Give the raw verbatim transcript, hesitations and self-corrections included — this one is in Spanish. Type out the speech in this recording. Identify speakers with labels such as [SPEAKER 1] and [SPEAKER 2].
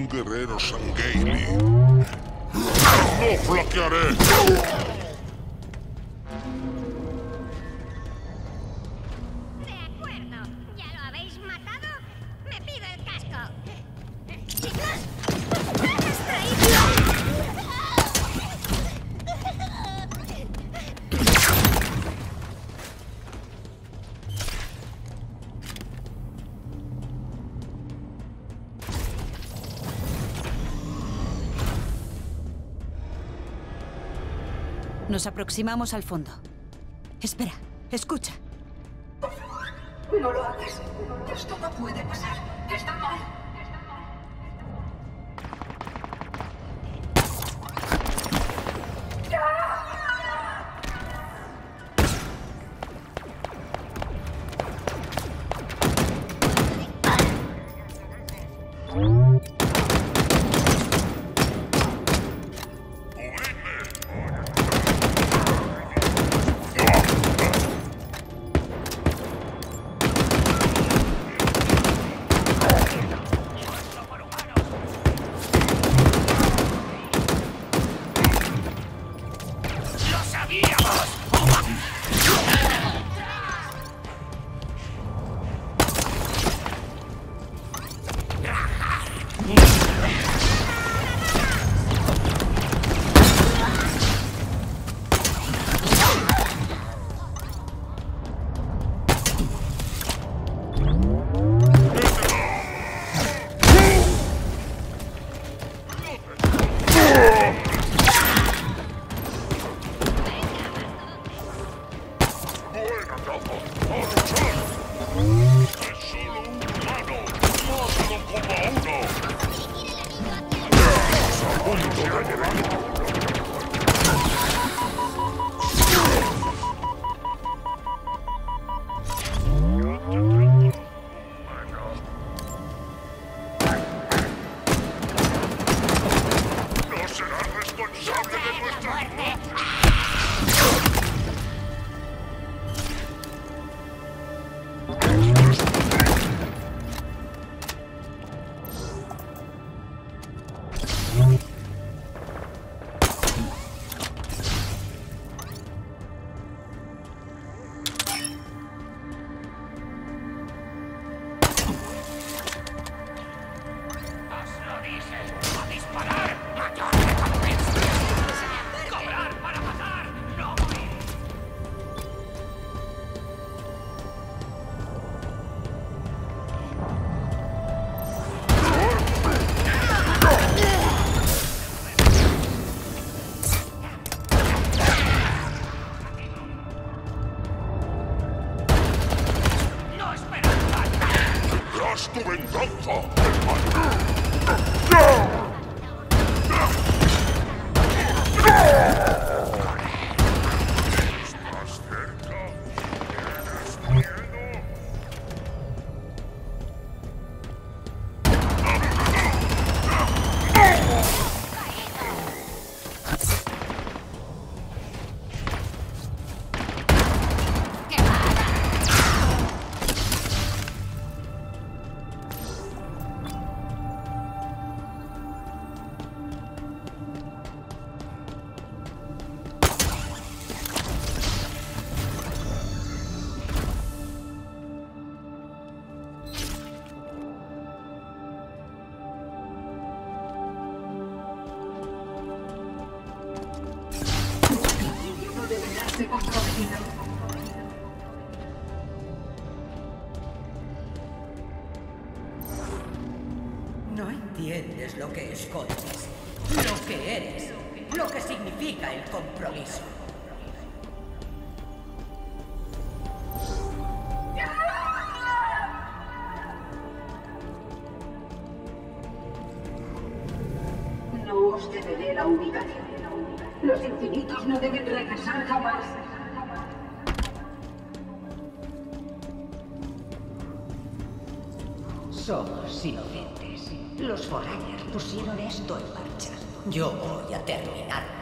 [SPEAKER 1] un guerrero Sangueili. ¡No flaquearé!
[SPEAKER 2] De acuerdo. ¿Ya lo habéis matado? Me pido el casco. ¡Chicos! ¡Has traído!
[SPEAKER 3] Nos aproximamos al fondo. Espera, escucha.
[SPEAKER 4] No lo hagas. Esto no puede pasar. Está mal.
[SPEAKER 1] tu venganza, ¿estás cerca? ¿Tienes miedo?
[SPEAKER 4] No entiendes lo que escondes, lo que eres, lo que significa el compromiso.
[SPEAKER 5] No os deberé la ubicación. Los infinitos no deben regresar jamás.
[SPEAKER 4] Somos inocentes. Los Forayers pusieron esto en marcha. Yo voy a terminar.